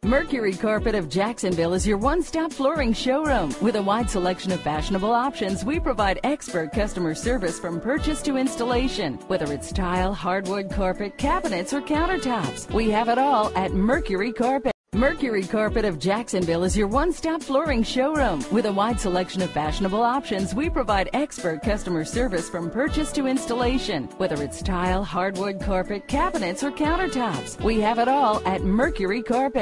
Mercury Carpet of Jacksonville is your one-stop flooring showroom. With a wide selection of fashionable options, we provide expert customer service from purchase to installation. Whether it's tile, hardwood, carpet, cabinets, or countertops, we have it all at Mercury Carpet. Mercury Carpet of Jacksonville is your one-stop flooring showroom. With a wide selection of fashionable options, we provide expert customer service from purchase to installation. Whether it's tile, hardwood, carpet, cabinets, or countertops, we have it all at Mercury Carpet.